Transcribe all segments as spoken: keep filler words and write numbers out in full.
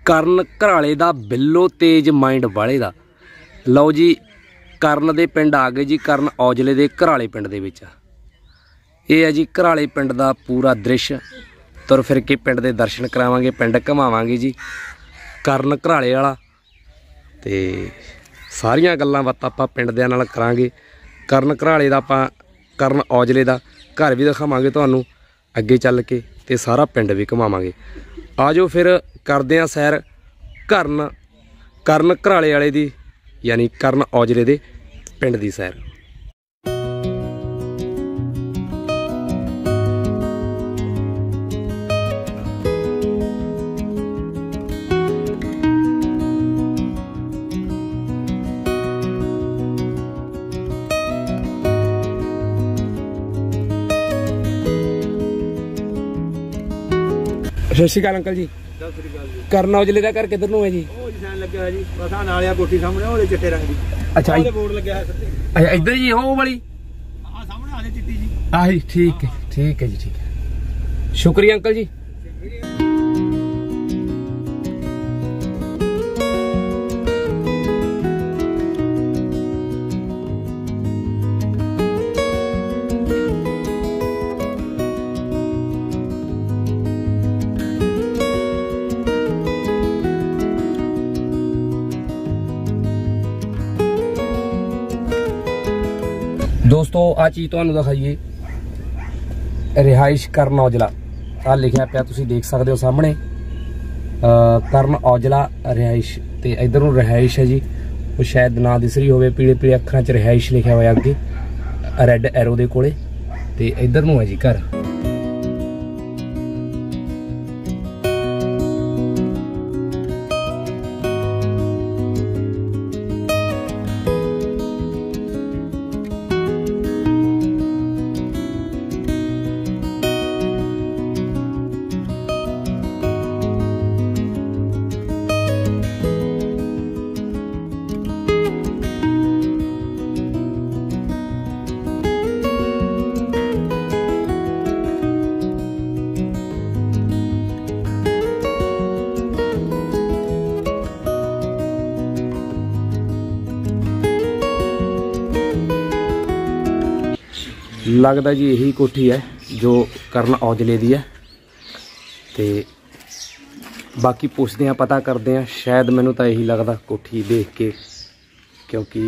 ਕਰਨ ਘਰਾਲੇ ਦਾ ਬਿੱਲੋ ਤੇਜ ਮਾइंड ਵਾਲੇ ਦਾ। ਲਓ ਜੀ ਕਰਨ ਦੇ ਪਿੰਡ आ गए जी। ਕਰਨ औजले ਦੇ ਘਰਾਲੇ ਪਿੰਡ ਦੇ ਵਿੱਚ ਇਹ ਹੈ जी ਘਰਾਲੇ ਪਿੰਡ ਦਾ ਪੂਰਾ ਦ੍ਰਿਸ਼। ਤੁਰ ਫਿਰ ਕੇ ਪਿੰਡ ਦੇ ਦਰਸ਼ਨ ਕਰਾਵਾਂਗੇ, ਪਿੰਡ ਘੁਮਾਵਾਂਗੇ जी। ਕਰਨ ਘਰਾਲੇ ਵਾਲਾ ਤੇ ਸਾਰੀਆਂ ਗੱਲਾਂ ਬਾਤਾਂ ਆਪਾਂ ਪਿੰਡ ਦੇ ਨਾਲ ਕਰਾਂਗੇ। ਕਰਨ ਘਰਾਲੇ ਦਾ ਆਪਾਂ ਕਰਨ औजले ਦਾ घर भी दिखावांगे ਤੁਹਾਨੂੰ ਅੱਗੇ ਚੱਲ ਕੇ ਤੇ ਸਾਰਾ ਪਿੰਡ ਵੀ ਘੁਮਾਵਾਂਗੇ। आ जाओ फिर करते हैं सैर ਕਰਨ ਕਰਨ ਘਰਾਲੇ वाले दी यानी ਕਰਨ औजले दे पिंड दी सैर। सत श्री अकाल अंकल जी। ਕਰਨ ਔਜਲੇ ਦਾ घर किधर ਨੂੰ है जी? ਲੱਗਿਆ ਜੀ ਬਸ ਆ ਨਾਲਿਆ ਕੋਠੀ ਸਾਹਮਣੇ ਉਹਦੇ ਚਿੱਟੇ ਰੰਗ ਦੀ। ਅੱਛਾ ਉਹਦੇ ਬੋਰਡ ਲੱਗਿਆ ਹੈ ਸੱਤੇ। ਅੱਛਾ ਇੱਧਰ ਜੀ ਉਹ ਵਾਲੀ ਆ ਸਾਹਮਣੇ ਆਲੇ ਚਿੱਟੀ ਜੀ। ਆਹੀ ਠੀਕ ਹੈ ਠੀਕ ਹੈ ਜੀ ਠੀਕ ਹੈ। शुक्रिया अंकल जी। दोस्तों आ चीज़ तुहानू दिखाइए रिहाइश ਕਰਨ ਔਜਲਾ। आ लिखा पिया तुसीं देख सकते हो सामने ਕਰਨ ਔਜਲਾ रिहाइश। तो इधर रिहाइश है जी। वो शायद ना दिस रही होवे, पीले पीले अखरां च रिहाइश लिखा हुआ अगे रैड एरो दे कोले। ते इधर नूं है जी घर। लगता जी यही कोठी है जो ਕਰਨ ਔਜਲੇ दी है। तो बाकी पुछते हैं पता करते हैं। शायद मैनू तो यही लगता कोठी देख के, क्योंकि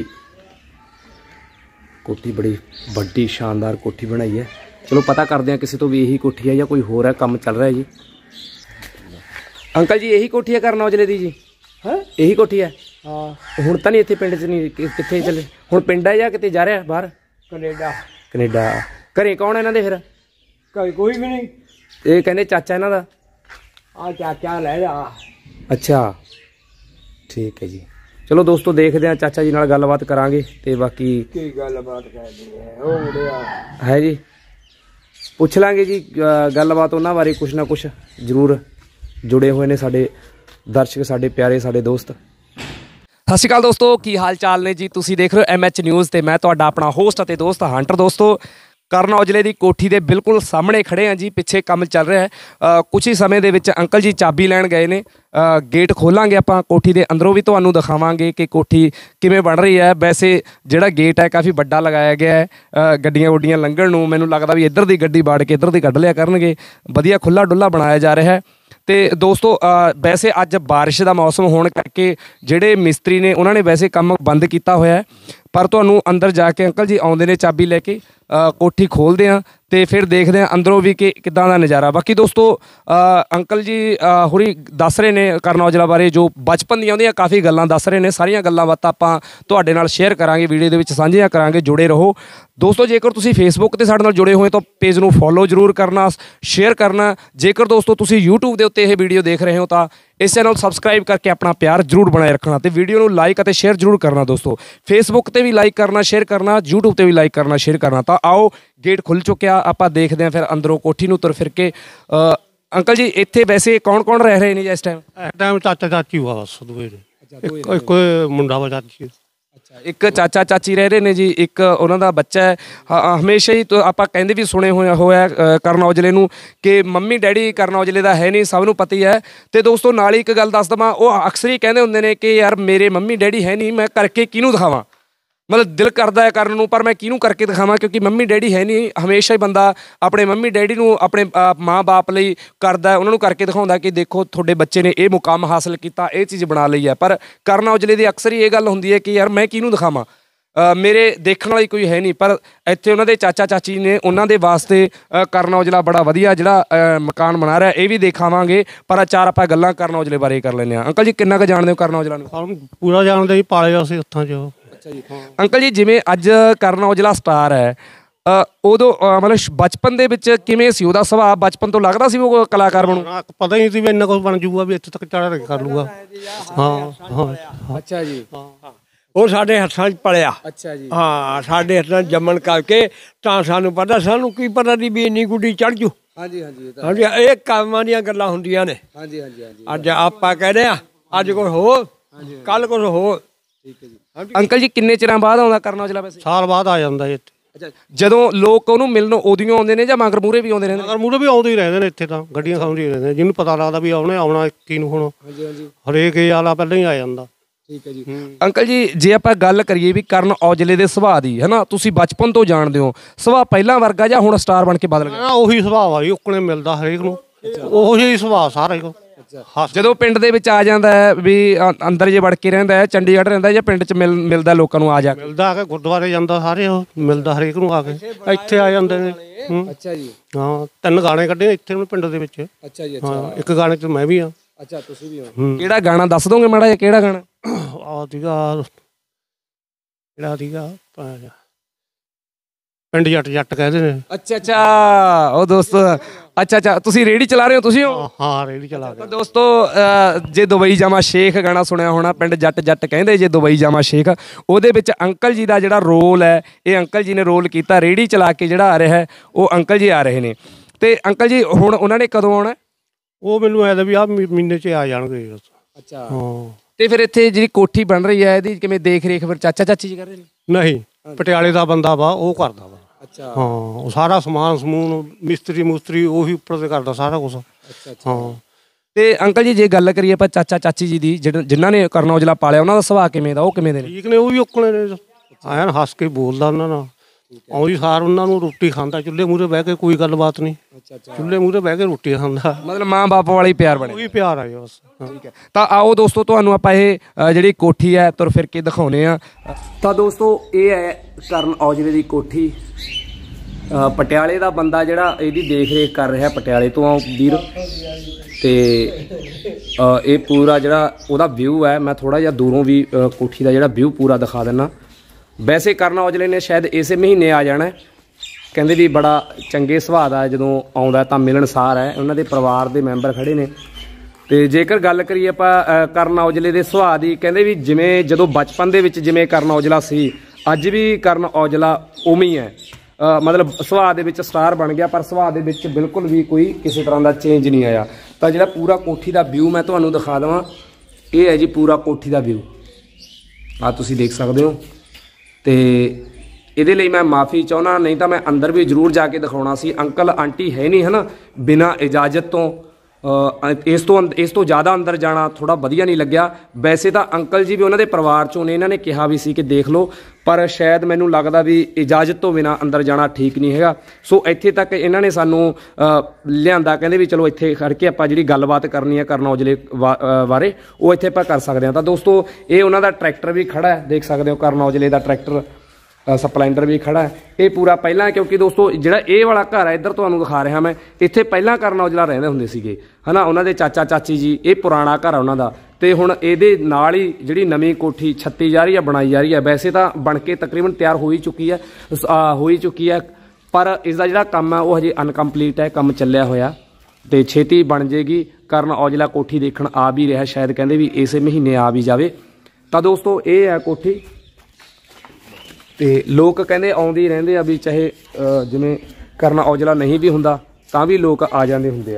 कोठी बड़ी बड़ी शानदार कोठी बनाई है। चलो पता करते हैं किसी तो भी यही कोठी है या कोई होर है काम चल रहा है जी। अंकल जी यही कोठी है ਕਰਨ ਔਜਲੇ दी जी? हाँ यही कोठी है। हाँ हुण तां नहीं इत्थे पिंड च नहीं कित्थे चले? हुण पिंड है या किते जा रहा बाहर? कनेडा। कनेडा घरे कौन है इन्हां दे फिर? ਘਰੇ ਕੋਈ ਵੀ ਨਹੀਂ। ਇਹ ਕਹਿੰਦੇ ਚਾਚਾ ਇਹਨਾਂ ਦਾ। ਆ ਚਾਚਾ ਲੈ ਜਾ। अच्छा ठीक है जी। चलो दोस्तों देखते हैं चाचा जी नाल गलबात करांगे ते बाकी की गलबात करनी है ओ मुंडिया है जी। पुछ लांगे जी गलबात उन्हां बारे कुछ ना कुछ जरूर जुड़े हुए ने साडे दर्शक, साडे प्यारे, साडे दोस्त। सत श्री अकाल दोस्तों, की हाल चाल ने जी? तुसीं देख रहे हो एम एच न्यूज़ ते मैं तुहाडा अपना होस्ट अते दोस्त हंटर। दोस्तों ਕਰਨ ਔਜਲੇ ਦੀ कोठी के बिल्कुल सामने खड़े हैं जी। पिछे काम चल रहा है। आ, कुछ ही समय के अंकल जी चाबी लैन गए ने। आ, गेट खोलांगे आपां कोठी के अंदरों भी तुहानूं दिखावांगे कि कोठी किवें बन रही है। वैसे जिहड़ा गेट है काफ़ी बड़ा लगाया गया है। गड्डियां गुड्डियां लंघण नूं मैनूं लगदा भी इधर दी गड्डी बाड़ के इधर दी कढ लिया करनगे। वधिया खुला डुला बनाया जा रहा है। तो दोस्तों वैसे अज बारिश का मौसम होने करके जिहड़े मिस्त्री ने उन्होंने वैसे काम बंद किया होया है, पर तुहानूं अंदर जाके अंकल जी आउंदे ने चाबी लैके कोठी खोलते हैं तो फिर देखते हैं अंदरों भी कि किदां दा नज़ारा। बाकी दोस्तों अंकल जी होरी दस रहे ने ਕਰਨ ਔਜਲਾ बारे जो बचपन दी आउंदियां काफ़ी गल्लां दस रहे ने। सारियां गल्लां बातां आपां तुहाडे नाल शेयर करांगे, वीडियो दे विच सांझियां करांगे। जुड़े रहो दोस्तों। जेकर तुसीं फेसबुक ते साडे नाल जुड़े होए तो पेज नूं फॉलो जरूर करना, शेयर करना। जेकर दोस्तों तुसीं यूट्यूब दे उत्ते इह वीडियो देख रहे हो तो इस चैनल सबसक्राइब करके अपना प्यार जरूर बनाए रखना तो वीडियो नूं लाइक और शेयर जरूर करना। दोस्तों फेसबुक पर भी लाइक करना, शेयर करना, यूट्यूब पर भी लाइक करना, शेयर करना। तो आओ गेट खुल चुकिया, आपां देखते हैं फिर अंदरों कोठी नूं तुर फिर के। अंकल जी इत्थे वैसे कौन कौन रह रहे हैं जी इस टाइम? इस टाइम चाचा चाची हुआ बस दो कोई मुंडा वा चाची ਅੱਛਾ, ਇੱਕ ਚਾਚਾ ਚਾਚੀ ਰਹਿ ਰਹੇ ਨੇ ਜੀ, ਇੱਕ ਉਹਨਾਂ ਦਾ ਬੱਚਾ ਹੈ। ਹ- ਹਮੇਸ਼ਾ ਹੀ ਤੋਂ ਆਪਾਂ ਕਹਿੰਦੇ ਵੀ ਸੁਣੇ ਹੋਇਆ ਹੋਇਆ ਅ, ਕਰਨ ਔਜਲੇ ਨੂੰ ਕਿ ਮੰਮੀ ਡੈਡੀ ਕਰਨ ਔਜਲੇ ਦਾ ਹੈ ਨਹੀਂ, ਸਭ ਨੂੰ ਪਤਾ ਹੀ ਹੈ। ਤੇ ਦੋਸਤੋ ਨਾਲ ਹੀ ਇੱਕ ਗੱਲ ਦੱਸ ਦਵਾਂ, ਉਹ ਅਕਸਰ ਹੀ ਕਹਿੰਦੇ ਹੁੰਦੇ ਨੇ ਕਿ ਯਾਰ ਮੇਰੇ ਮੰਮੀ ਡੈਡੀ ਹੈ ਨਹੀਂ, ਮੈਂ ਕਰਕੇ ਕਿਹਨੂੰ ਦਿਖਾਵਾਂ। ਮਤਲਬ ਦਿਲ ਕਰਦਾ ਹੈ ਕਰਨ ਨੂੰ, ਪਰ ਮੈਂ ਕਿਹਨੂੰ ਕਰਕੇ ਦਿਖਾਵਾਂ, ਕਿਉਂਕਿ ਮੰਮੀ ਡੈਡੀ ਹੈ ਨਹੀਂ। ਹਮੇਸ਼ਾ ਹੀ ਬੰਦਾ ਆਪਣੇ ਮੰਮੀ ਡੈਡੀ ਨੂੰ ਆਪਣੇ ਮਾਂ ਬਾਪ ਲਈ ਕਰਦਾ, ਉਹਨਾਂ ਨੂੰ ਕਰਕੇ ਦਿਖਾਉਂਦਾ ਕਿ ਦੇਖੋ ਤੁਹਾਡੇ ਬੱਚੇ ਨੇ ਇਹ ਮੁਕਾਮ ਹਾਸਲ ਕੀਤਾ, ਇਹ ਚੀਜ਼ ਬਣਾ ਲਈ ਹੈ। ਪਰ ਕਰਨ ਔਜਲੇ ਦੀ ਅਕਸਰ ਹੀ ਇਹ ਗੱਲ ਹੁੰਦੀ ਹੈ ਕਿ ਯਾਰ ਮੈਂ ਕਿਹਨੂੰ ਦਿਖਾਵਾਂ, ਮੇਰੇ ਦੇਖਣ ਵਾਲੀ ਕੋਈ ਹੈ ਨਹੀਂ। ਪਰ ਇੱਥੇ ਉਹਨਾਂ ਦੇ ਚਾਚਾ ਚਾਚੀ ਨੇ, ਉਹਨਾਂ ਦੇ ਵਾਸਤੇ ਕਰਨ ਔਜਲਾ ਬੜਾ ਵਧੀਆ ਜਿਹੜਾ ਮਕਾਨ ਬਣਾ ਰਿਹਾ, ਇਹ ਵੀ ਦਿਖਾਵਾਂਗੇ। ਪਰ ਚਾਰ ਆਪਾਂ ਗੱਲਾਂ ਕਰਨ ਔਜਲੇ ਬਾਰੇ ਕਰ ਲੈਂਦੇ ਹਾਂ। ਅੰਕਲ ਜੀ ਕਿੰਨਾ ਕੁ ਜਾਣਦੇ ਹੋ ਕਰਨ ਔਜਲਾ ਨੂੰ? ਪੂਰਾ ਜਾਣਦੇ ਜੀ, ਪਾਲੇ ਅਸੀਂ ਹੱਥਾਂ 'ਚ। ਅੱਛਾ ਜੀ। ਅੰਕਲ ਜੀ ਜਿਵੇਂ ਅੱਜ ਕਰਨ ਔਜਲਾ ਸਟਾਰ ਹੈ, ਉਦੋਂ ਮਤਲਬ ਬਚਪਨ ਦੇ ਵਿੱਚ ਕਿਵੇਂ ਸੀ ਉਹਦਾ ਸੁਭਾਅ? ਬਚਪਨ ਤੋਂ ਲੱਗਦਾ ਸੀ ਉਹ ਕਲਾਕਾਰ ਬਣੂ? ਪਤਾ ਹੀ ਨਹੀਂ ਸੀ ਵੀ ਇੰਨਾ ਕੁਝ ਬਣ ਜੂਗਾ, ਵੀ ਇੱਥੇ ਤੱਕ ਚੜ੍ਹ ਕਰ ਲੂਗਾ। ਹਾਂ ਹਾਂ। ਅੱਛਾ ਜੀ। ਉਹ ਸਾਡੇ ਹੱਥਾਂ 'ਚ ਪਲਿਆ। ਅੱਛਾ ਜੀ। ਹਾਂ, ਸਾਡੇ ਹੱਥਾਂ 'ਚ ਜੰਮਣ ਕਰਕੇ ਤਾਂ ਸਾਨੂੰ ਪਤਾ, ਸਾਨੂੰ ਕੀ ਪਤਾ ਦੀ ਵੀ ਇੰਨੀ ਗੁੱਡੀ ਚੜ੍ਹ ਜੂ। ਹਾਂਜੀ ਹਾਂਜੀ। ਹਾਂਜੀ, ਇਹ ਕੰਮਾਂ ਦੀਆਂ ਗੱਲਾਂ ਹੁੰਦੀਆਂ ਨੇ। ਹਾਂਜੀ ਹਾਂਜੀ ਹਾਂਜੀ। ਅੱਜ ਆਪਾਂ ਕਹਿੰਦੇ ਆ ਅੱਜ ਕੁਛ ਹੋ, ਕੱਲ ਕੁਛ ਹੋ। ਠੀਕ ਹੈ ਜੀ। ਅੰਕਲ ਜੀ ਕਿੰਨੇ ਚਿਰਾਂ ਬਾਅਦ ਆਉਂਦਾ ਕਰਨ ਔਜਲਾ ਵੈਸੇ? ਸਾਲ ਬਾਅਦ ਆ ਜਾਂਦਾ ਜੀ ਇੱਥੇ। ਅੱਛਾ, ਜਦੋਂ ਲੋਕ ਉਹਨੂੰ ਮਿਲਣ ਉਦੋਂ ਆਉਂਦੇ ਨੇ ਜਾਂ ਮਗਰ ਮੂਹਰੇ ਵੀ ਆਉਂਦੇ ਰਹਿੰਦੇ? ਮਗਰ ਮੂਹਰੇ ਵੀ ਆਉਂਦੇ ਹੀ ਰਹਿੰਦੇ ਨੇ, ਇੱਥੇ ਤਾਂ ਗੱਡੀਆਂ ਖਾਉਂਦੇ ਰਹਿੰਦੇ ਨੇ, ਜਿਹਨੂੰ ਪਤਾ ਲੱਗਦਾ ਵੀ ਆਉਣੇ ਆਉਣਾ ਇੱਕੀ ਨੂੰ। ਹੁਣ ਹਾਂਜੀ ਹਾਂਜੀ, ਹਰੇਕ ਇਹ ਵਾਲਾ ਪਹਿਲਾਂ ਹੀ ਆ ਜਾਂਦਾ। ਠੀਕ ਹੈ ਜੀ। ਅੰਕਲ ਜੀ ਜੇ ਆਪਾਂ ਗੱਲ ਕਰੀਏ ਵੀ ਕਰਨ ਔਜਲੇ ਦੇ ਸੁਭਾਅ ਦੀ, ਹੈ ਨਾ, ਤੁਸੀਂ ਬਚਪਨ ਤੋਂ ਜਾਣਦੇ ਹੋ, ਸੁਭਾਅ ਪਹਿਲਾਂ ਵਰਗਾ ਜਾਂ ਹੁਣ ਸਟਾਰ ਬਣ ਕੇ ਬਦਲ ਗਿਆ? ਉਹੀ ਸੁਭਾਅ ਆ ਜੀ, ਉੱਕਣੇ ਮਿਲਦਾ ਹਰੇਕ ਨੂੰ, ਉਹੀ ਸੁਭਾਅ ਸਾਰਾ ਹੀ। ਜਦੋਂ ਪਿੰਡ ਦੇ ਵਿੱਚ ਆ ਜਾਂਦਾ ਹੈ ਵੀ ਅੰਦਰ ਜੇ ਵੜ ਕੇ ਰਹਿੰਦਾ ਹੈ, ਚੰਡੀਗੜ੍ਹ ਰਹਿੰਦਾ ਜਾਂ ਪਿੰਡ 'ਚ ਮਿਲ ਮਿਲਦਾ ਲੋਕਾਂ ਨੂੰ ਆ ਜਾ ਕੇ? ਮਿਲਦਾ ਆ ਕੇ ਗੁਰਦੁਆਰੇ ਜਾਂਦਾ, ਸਾਰੇ ਉਹ ਮਿਲਦਾ ਹਰੇਕ ਨੂੰ ਆ ਕੇ, ਇੱਥੇ ਆ ਜਾਂਦੇ ਨੇ। ਅੱਛਾ ਜੀ। ਹਾਂ, ਤਿੰਨ ਗਾਣੇ ਕੱਢੇ ਇੱਥੇ ਨੂੰ ਪਿੰਡ ਦੇ ਵਿੱਚ। ਅੱਛਾ ਜੀ। ਹਾਂ, ਇੱਕ ਗਾਣੇ 'ਚ ਮੈਂ ਵੀ ਆ। ਅੱਛਾ, ਤੁਸੀਂ ਵੀ ਹੋ? ਕਿਹੜਾ ਗਾਣਾ ਦੱਸ ਦੋਗੇ ਮਾੜਾ ਜਿਹਾ? ਕਿਹੜਾ ਗਾਣਾ? ਆ ਸੀਗਾ ਕਿਹੜਾ ਸੀਗਾ, ਪਿੰਡ ਜੱਟ ਜੱਟ ਕਹਿੰਦੇ ਨੇ। ਅੱਛਾ ਅੱਛਾ, ਉਹ ਦੋਸਤੋ ਅੱਛਾ ਅੱਛਾ, ਤੁਸੀਂ ਰੇਹੜੀ ਚਲਾ ਰਹੇ ਹੋ? ਤੁਸੀਂ ਹੋ? ਹਾਂ, ਰੇਹੜੀ ਚਲਾ ਰਹੇ। ਦੋਸਤੋ ਜੇ ਦੁਬਈ ਜਾਵਾਂ ਸ਼ੇਖ ਗਾਣਾ ਸੁਣਿਆ ਹੋਣਾ, ਪਿੰਡ ਜੱਟ ਜੱਟ ਕਹਿੰਦੇ ਜੇ ਦੁਬਈ ਜਾਵਾਂ ਸ਼ੇਖ, ਉਹਦੇ ਵਿੱਚ ਅੰਕਲ ਜੀ ਦਾ ਜਿਹੜਾ ਰੋਲ ਹੈ, ਇਹ ਅੰਕਲ ਜੀ ਨੇ ਰੋਲ ਕੀਤਾ। ਰੇਹੜੀ ਚਲਾ ਕੇ ਜਿਹੜਾ ਆ ਰਿਹਾ ਹੈ ਉਹ ਅੰਕਲ ਜੀ ਆ ਰਹੇ ਨੇ। ਤੇ ਅੰਕਲ ਜੀ ਹੁਣ ਉਹਨਾਂ ਨੇ ਕਦੋਂ ਆਉਣਾ? ਉਹ ਮੈਨੂੰ ਐ ਵੀ ਆਹ ਮਹੀਨੇ 'ਚ ਆ ਜਾਣਗੇ। ਅੱਛਾ। ਹਾਂ। ਤੇ ਫਿਰ ਇੱਥੇ ਜਿਹੜੀ ਕੋਠੀ ਬਣ ਰਹੀ ਹੈ ਇਹਦੀ ਕਿਵੇਂ ਦੇਖ ਰੇਖ ਫਿਰ ਚਾਚਾ ਚਾਚੀ ਜੀ ਕਰ ਰਹੇ ਨੇ? ਨਹੀਂ, ਪਟਿਆਲੇ ਦਾ ਬੰਦਾ ਵਾ, ਉਹ ਕਰਦਾ ਵਾ। ਅੱਛਾ। ਹਾਂ, ਉਹ ਸਾਰਾ ਸਮਾਨ ਸਮੂਨ ਮਿਸਤਰੀ ਮੁਸਤਰੀ ਉਹੀ ਉੱਪਰ ਤੇ ਕਰਦਾ ਸਾਰਾ ਕੁਛ। ਅੱਛਾ ਅੱਛਾ। ਹਾਂ। ਤੇ ਅੰਕਲ ਜੀ ਜੇ ਗੱਲ ਕਰੀਏ ਆਪਾਂ ਚਾਚਾ ਚਾਚੀ ਜੀ ਦੀ, ਜਿਹੜੇ ਜਿਨ੍ਹਾਂ ਨੇ ਕਰਨ ਔਜਲਾ ਪਾਲਿਆ, ਉਹਨਾਂ ਦਾ ਸੁਭਾਅ ਕਿਵੇਂ ਦਾ? ਉਹ ਕਿਵੇਂ ਦੇ ਨੇ? ਠੀਕ ਨੇ, ਉਹ ਵੀ ਉੱਕਣੇ ਨੇ, ਐਨ ਹੱਸ ਕੇ ਬੋਲਦਾ ਉਹਨਾਂ ਨਾਲ। ਆਉਂਦੀ ਸਾਰ ਉਹਨਾਂ ਨੂੰ ਰੋਟੀ ਖਾਂਦਾ, ਚੁੱਲ੍ਹੇ ਮੂਹਰੇ ਬਹਿ ਕੇ, ਕੋਈ ਗੱਲਬਾਤ ਨਹੀਂ। ਅੱਛਾ ਅੱਛਾ। ਚੁੱਲ੍ਹੇ ਮੂਹਰੇ ਬਹਿ ਕੇ ਰੋਟੀ ਖਾਂਦਾ, ਮਤਲਬ ਮਾਂ ਬਾਪ ਵਾਲਾ ਹੀ ਪਿਆਰ ਬਣਿਆ। ਉਹੀ ਪਿਆਰ ਆ ਬਸ। ਠੀਕ ਹੈ। ਤਾਂ ਆਓ ਦੋਸਤੋ ਤੁਹਾਨੂੰ ਆਪਾਂ ਇਹ ਜਿਹੜੀ ਕੋਠੀ ਹੈ ਤੁਰ ਫਿਰ ਕੇ ਦਿਖਾਉਂਦੇ ਹਾਂ। ਤਾਂ ਦੋਸਤੋ ਇਹ ਹੈ ਕਰਨ ਔਜਲੇ ਦੀ ਕੋਠੀ। ਪਟਿਆਲੇ ਦਾ ਬੰਦਾ ਜਿਹੜਾ ਇਹਦੀ ਦੇਖ ਰੇਖ ਕਰ ਰਿਹਾ, ਪਟਿਆਲੇ ਤੋਂ ਆ ਵੀਰ। ਤੇ ਇਹ ਪੂਰਾ ਜਿਹੜਾ ਉਹਦਾ ਵਿਊ ਹੈ, ਮੈਂ ਥੋੜ੍ਹਾ ਜਿਹਾ ਦੂਰੋਂ ਵੀ ਕੋਠੀ ਦਾ ਜਿਹੜਾ ਵਿਊ ਪੂਰਾ ਦਿਖਾ ਦਿੰਦਾ। ਵੈਸੇ ਕਰਨ ਔਜਲੇ ਨੇ ਸ਼ਾਇਦ ਇਸੇ ਮਹੀਨੇ ਆ ਜਾਣਾ, ਕਹਿੰਦੇ ਵੀ ਬੜਾ ਚੰਗੇ ਸੁਭਾਅ ਦਾ, ਜਦੋਂ ਆਉਂਦਾ ਤਾਂ ਮਿਲਣਸਾਰ ਹੈ। ਉਹਨਾਂ ਦੇ ਪਰਿਵਾਰ ਦੇ ਮੈਂਬਰ ਖੜੇ ਨੇ। ਤੇ ਜੇਕਰ ਗੱਲ ਕਰੀਏ ਆਪਾਂ ਕਰਨ ਔਜਲੇ ਦੇ ਸੁਭਾਅ ਦੀ, ਕਹਿੰਦੇ ਵੀ ਜਿਵੇਂ ਜਦੋਂ ਬਚਪਨ ਦੇ ਵਿੱਚ ਜਿਵੇਂ ਕਰਨ ਔਜਲਾ ਸੀ, ਅੱਜ ਵੀ ਕਰਨ ਔਜਲਾ ਉਵੇਂ ਹੀ ਹੈ। ਮਤਲਬ ਸੁਭਾਅ ਦੇ ਵਿੱਚ ਸਟਾਰ ਬਣ ਗਿਆ, ਪਰ ਸੁਭਾਅ ਦੇ ਵਿੱਚ ਬਿਲਕੁਲ ਵੀ ਕੋਈ ਕਿਸੇ ਤਰ੍ਹਾਂ ਦਾ ਚੇਂਜ ਨਹੀਂ ਆਇਆ। ਤਾਂ ਜਿਹੜਾ ਪੂਰਾ ਕੋਠੀ ਦਾ ਵਿਊ ਮੈਂ ਤੁਹਾਨੂੰ ਦਿਖਾ ਦੇਵਾਂ, ਇਹ ਹੈ ਜੀ ਪੂਰਾ ਕੋਠੀ ਦਾ ਵਿਊ, ਆ ਤੁਸੀਂ ਦੇਖ ਸਕਦੇ ਹੋ। ਤੇ ਇਹਦੇ ਲਈ ਮੈਂ ਮਾफ़ੀ ਚਾਹੁੰਦਾ, ਨਹੀਂ ਤਾਂ ਮੈਂ ਅੰਦਰ ਵੀ ਜ਼ਰੂਰ ਜਾ ਕੇ ਦਿਖਾਉਣਾ ਸੀ। ਅੰਕਲ ਆਂਟੀ ਹੈ ਨਹੀਂ, ਹੈ ਨਾ, ਬਿਨਾਂ ਇਜਾਜ਼ਤ ਤੋਂ ਇਸ ਤੋਂ ਇਸ ਤੋਂ ਜ਼ਿਆਦਾ ਅੰਦਰ ਜਾਣਾ ਥੋੜ੍ਹਾ ਵਧੀਆ ਨਹੀਂ ਲੱਗਿਆ। ਵੈਸੇ ਤਾਂ ਅੰਕਲ ਜੀ ਵੀ ਉਹਨਾਂ ਦੇ ਪਰਿਵਾਰ 'ਚੋਂ ਨੇ, ਇਹਨਾਂ ਨੇ ਕਿਹਾ ਵੀ ਸੀ ਕਿ ਦੇਖ ਲਓ, ਪਰ ਸ਼ਾਇਦ ਮੈਨੂੰ ਲੱਗਦਾ ਵੀ ਇਜਾਜ਼ਤ ਤੋਂ ਬਿਨਾਂ ਅੰਦਰ ਜਾਣਾ ਠੀਕ ਨਹੀਂ ਹੈਗਾ। ਸੋ ਇੱਥੇ ਤੱਕ ਇਹਨਾਂ ਨੇ ਸਾਨੂੰ ਲਿਆਂਦਾ, ਕਹਿੰਦੇ ਵੀ ਚਲੋ ਇੱਥੇ ਖੜ੍ਹ ਕੇ ਆਪਾਂ ਜਿਹੜੀ ਗੱਲਬਾਤ ਕਰਨੀ ਹੈ ਕਰਨ ਔਜਲੇ ਬਾਰੇ, ਉਹ ਇੱਥੇ ਆਪਾਂ ਕਰ ਸਕਦੇ ਹਾਂ। ਤਾਂ ਦੋਸਤੋ ਇਹ ਉਹਨਾਂ ਦਾ ਟਰੈਕਟਰ ਵੀ ਖੜ੍ਹਾ ਹੈ, ਦੇਖ ਸਕਦੇ ਹੋ ਕਰਨ ਔਜਲੇ ਦਾ ਟਰੈਕਟਰ ਸਪਲੈਂਡਰ ਵੀ ਖੜਾ ਹੈ। ਇਹ ਪੂਰਾ ਪਹਿਲਾਂ, ਕਿਉਂਕਿ ਦੋਸਤੋ ਜਿਹੜਾ ਇਹ ਵਾਲਾ ਘਰ ਹੈ ਇੱਧਰ ਤੁਹਾਨੂੰ ਦਿਖਾ ਰਿਹਾ ਮੈਂ, ਇੱਥੇ ਪਹਿਲਾਂ ਕਰਨ ਔਜਲਾ ਰਹਿੰਦੇ ਹੁੰਦੇ ਸੀਗੇ, ਹੈ ਨਾ, ਉਹਨਾਂ ਦੇ ਚਾਚਾ ਚਾਚੀ ਜੀ। ਇਹ ਪੁਰਾਣਾ ਘਰ ਆ ਉਹਨਾਂ ਦਾ। ਤੇ ਹੁਣ ਇਹਦੇ ਨਾਲ ਹੀ ਜਿਹੜੀ ਨਵੀਂ ਕੋਠੀ ਛੱਤੀ ਜਾ ਰਹੀ ਹੈ, ਬਣਾਈ ਜਾ ਰਹੀ ਹੈ। ਵੈਸੇ ਤਾਂ ਬਣ ਕੇ ਤਕਰੀਬਨ ਤਿਆਰ ਹੋ ਹੀ ਚੁੱਕੀ ਹੈ ਹੋ ਹੀ ਚੁੱਕੀ ਹੈ ਪਰ ਇਸ ਦਾ ਜਿਹੜਾ ਕੰਮ ਹੈ ਉਹ ਹਜੇ ਅਨਕੰਪਲੀਟ ਹੈ, ਕੰਮ ਚੱਲਿਆ ਹੋਇਆ, ਤੇ ਛੇਤੀ ਬਣ ਜੇਗੀ। ਕਰਨ ਔਜਲਾ ਕੋਠੀ ਦੇਖਣ ਆ ਵੀ ਰਿਹਾ, ਸ਼ਾਇਦ ਕਹਿੰਦੇ ਵੀ ਇਸੇ ਮਹੀਨੇ ਆ ਵੀ ਜਾਵੇ। ਤਾਂ ਦੋਸਤੋ ਇਹ ਹੈ ਕੋਠੀ। ਤੇ ਲੋਕ ਕਹਿੰਦੇ ਆਉਂਦੇ ਹੀ ਰਹਿੰਦੇ ਆ ਵੀ, ਚਾਹੇ ਜਿਵੇਂ ਕਰਨ ਔਜਲਾ ਨਹੀਂ ਵੀ ਹੁੰਦਾ ਤਾਂ ਵੀ ਲੋਕ ਆ ਜਾਂਦੇ ਹੁੰਦੇ ਆ।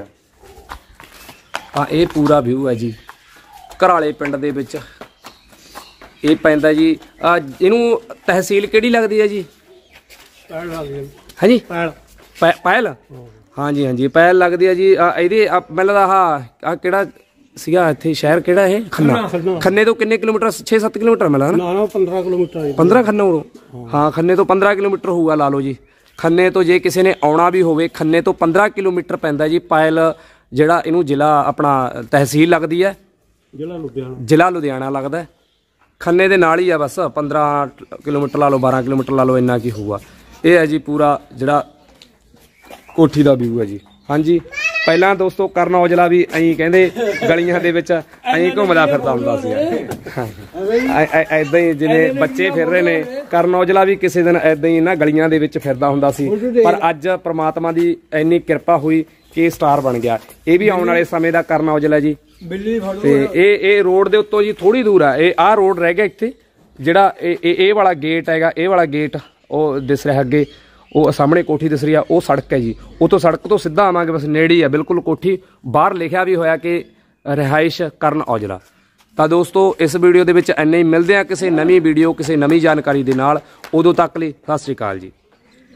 ਤਾਂ ਇਹ ਪੂਰਾ ਵਿਊ ਹੈ ਜੀ ਘਰਾਲੇ ਪਿੰਡ ਦੇ ਵਿੱਚ। ਇਹ ਪੈਂਦਾ ਜੀ ਆ ਇਹਨੂੰ ਤਹਿਸੀਲ ਕਿਹੜੀ ਲੱਗਦੀ ਹੈ ਜੀ? ਹਾਂਜੀ ਪਹਿਲ। ਹਾਂਜੀ ਹਾਂਜੀ ਪਹਿਲ ਲੱਗਦੀ ਹੈ ਜੀ। ਇਹਦੇ ਮੈਨੂੰ ਲੱਗਦਾ ਆਹ ਆ ਕਿਹੜਾ ਸੀਗਾ ਇੱਥੇ ਸ਼ਹਿਰ ਕਿਹੜਾ ਇਹ? ਖੰਨਾ। ਖੰਨੇ ਤੋਂ ਕਿੰਨੇ ਕਿਲੋਮੀਟਰ? ਛੇ ਸੱਤ ਕਿਲੋਮੀਟਰ ਮਿਲਦਾ ਨਾ? ਪੰਦਰਾਂ ਕਿਲੋਮੀਟਰ। ਪੰਦਰਾਂ ਖੰਨੇ ਤੋਂ? ਹਾਂ ਖੰਨੇ ਤੋਂ ਪੰਦਰਾਂ ਕਿਲੋਮੀਟਰ ਹੋਊਗਾ ਲਾ ਲਓ ਜੀ। ਖੰਨੇ ਤੋਂ ਜੇ ਕਿਸੇ ਨੇ ਆਉਣਾ ਵੀ ਹੋਵੇ ਖੰਨੇ ਤੋਂ ਪੰਦਰਾਂ ਕਿਲੋਮੀਟਰ ਪੈਂਦਾ ਜੀ ਪਾਇਲ, ਜਿਹੜਾ ਇਹਨੂੰ ਜ਼ਿਲ੍ਹਾ ਆਪਣਾ ਤਹਿਸੀਲ ਲੱਗਦੀ ਹੈ, ਜ਼ਿਲ੍ਹਾ ਲੁਧਿਆਣਾ। ਜ਼ਿਲ੍ਹਾ ਲੁਧਿਆਣਾ ਲੱਗਦਾ। ਖੰਨੇ ਦੇ ਨਾਲ ਹੀ ਆ ਬਸ, ਪੰਦਰਾਂ ਕਿਲੋਮੀਟਰ ਲਾ ਲਓ, ਬਾਰਾਂ ਕਿਲੋਮੀਟਰ ਲਾ ਲਓ, ਇੰਨਾ ਕੀ ਹੋਊਗਾ। ਇਹ ਹੈ ਜੀ ਪੂਰਾ ਜਿਹੜਾ ਕੋਠੀ ਦਾ ਵਿਊ ਹੈ ਜੀ। ਹਾਂਜੀ ਪਹਿਲਾਂ ਦੋਸਤੋ ਕਰਨ ਔਜਲਾ ਵੀ ਐਂ ਕਹਿੰਦੇ ਗਲੀਆਂ ਦੇ ਵਿੱਚ ਐਂ ਘੁੰਮਦਾ ਫਿਰਦਾ ਹੁੰਦਾ ਸੀ। ਐਦਾਂ ਹੀ ਜਿਵੇਂ ਬੱਚੇ ਫਿਰ ਰਹੇ ਨੇ, ਕਰਨ ਔਜਲਾ ਵੀ ਕਿਸੇ ਦਿਨ ਐਦਾਂ ਹੀ ਨਾ ਗਲੀਆਂ ਦੇ ਵਿੱਚ ਫਿਰਦਾ ਹੁੰਦਾ ਸੀ। ਪਰ ਅੱਜ ਪ੍ਰਮਾਤਮਾ ਦੀ ਇੰਨੀ ਕਿਰਪਾ ਹੋਈ ਕਿ ਸਟਾਰ ਬਣ ਗਿਆ। ਇਹ ਵੀ ਆਉਣ ਵਾਲੇ ਸਮੇਂ ਦਾ ਕਰਨ ਔਜਲਾ ਜੀ। ਤੇ ਇਹ ਇਹ ਰੋਡ ਦੇ ਉੱਤੋਂ ਜੀ ਥੋੜੀ ਦੂਰ ਆ, ਇਹ ਆਹ ਰੋਡ ਰਹਿ ਗਿਆ ਇੱਥੇ, ਜਿਹੜਾ ਇਹ ਇਹ ਵਾਲਾ ਗੇਟ ਹੈਗਾ, ਇਹ ਵਾਲਾ ਗੇਟ ਉਹ ਦਿਸ ਰਿਹਾ ਅੱਗੇ, ਉਹ ਸਾਹਮਣੇ ਕੋਠੀ ਦਿਸ ਰਹੀ ਆ, ਉਹ ਸੜਕ ਹੈ ਜੀ। ਉਹ ਤੋਂ ਸੜਕ ਤੋਂ ਸਿੱਧਾ ਆਵਾਂਗੇ, ਬਸ ਨੇੜੇ ਹੀ ਆ ਬਿਲਕੁਲ ਕੋਠੀ। ਬਾਹਰ ਲਿਖਿਆ ਵੀ ਹੋਇਆ ਕਿ ਰਿਹਾਇਸ਼ ਕਰਨ ਔਜਲਾ। ਤਾਂ ਦੋਸਤੋ ਇਸ ਵੀਡੀਓ ਦੇ ਵਿੱਚ ਇੰਨੇ ਹੀ। ਮਿਲਦੇ ਆ ਕਿਸੇ ਨਵੀਂ ਵੀਡੀਓ ਕਿਸੇ ਨਵੀਂ ਜਾਣਕਾਰੀ ਦੇ ਨਾਲ। ਉਦੋਂ ਤੱਕ ਲਈ ਸਤਿ ਸ਼੍ਰੀ ਅਕਾਲ ਜੀ।